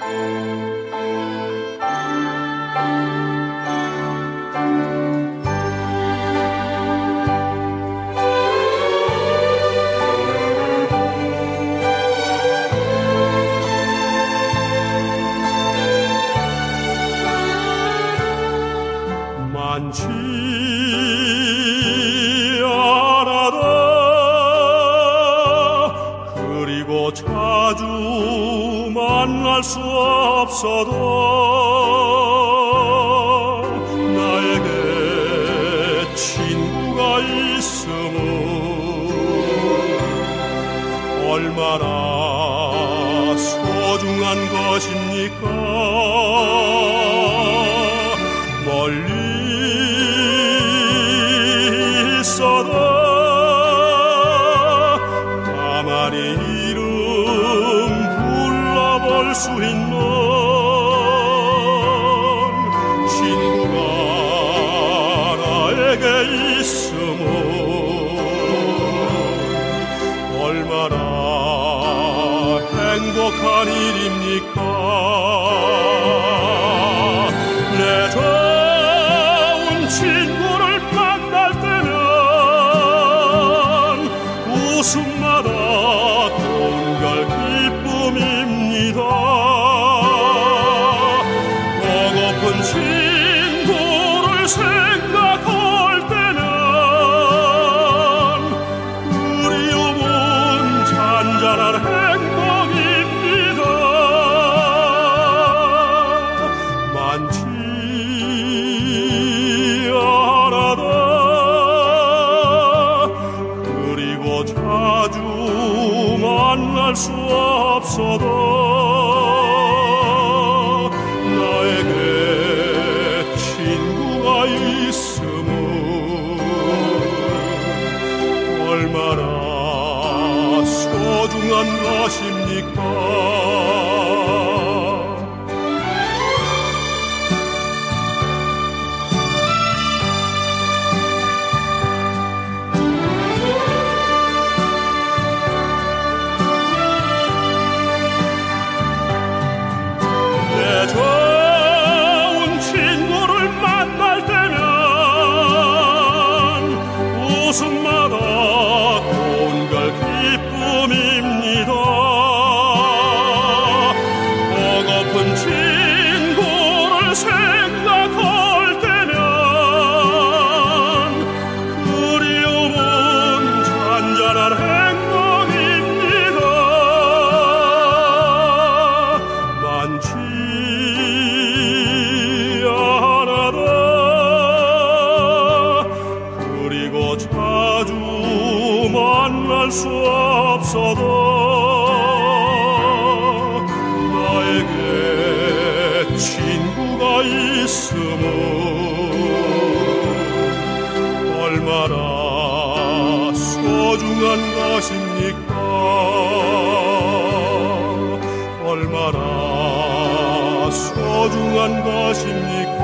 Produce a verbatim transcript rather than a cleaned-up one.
많지 않아도 그리고 자주 만날 수 없어도 나에게 친구가 있음은 얼마나 소중한 것입니까? 멀리 있어도 가만히 이름 불러볼 수 있는 친구가 나에게 있음은 얼마나 행복한 일입니까? 내 좋은 친구를 만날 때면 웃음마다 온갖 기쁨입니다. 보고픈 친구를 생각할 때면 그리움은 잔잔한 행복입니다. 많지 않아도 그리고 자주 만날 수 없어도 나에게 친구가 있음은 얼마나 소중한 것입니까? 좋은 친구를 만날 때면 웃음마다 온갖 기쁨입니다. 보고픈 친구를 생각할 때면 그리움은 잔잔한 행복입니다. 많지 자주 만날 수 없어도 나에게 친구가 있음은 얼마나 소중한 것입니까? 얼마나 소중한 것입니까?